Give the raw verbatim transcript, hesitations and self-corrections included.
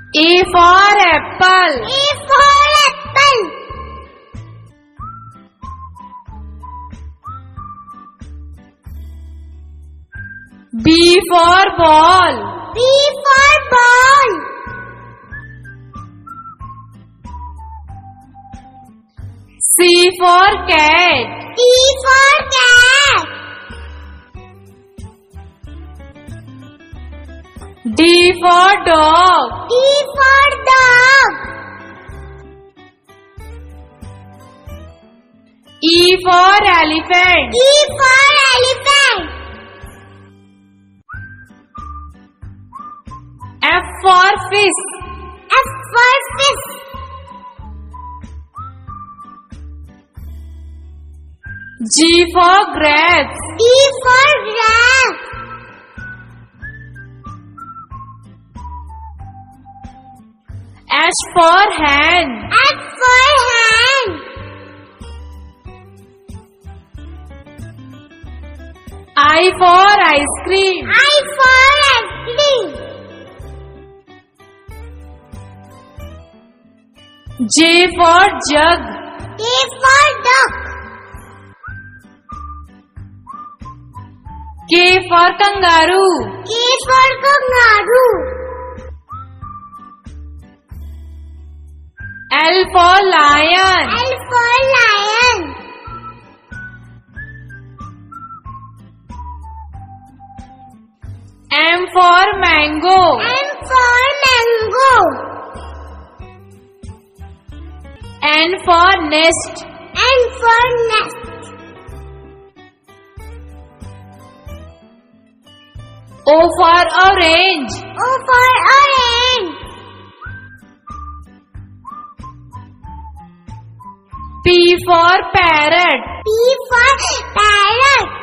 A for apple. A for apple. B for ball. B for ball. C for cat. C for cat. D for dog. D for dog. E for elephant. E for elephant. F for fish. F for fish. G for grapes. G for grapes. H for hen. H for hen. I for ice cream. I for ice cream. J for jug. J for duck. K for kangaroo. K for kangaroo. L for lion. L for lion. M for mango. M for mango. N for nest. N for nest. O for orange. O for orange. P for parrot. P for parrot.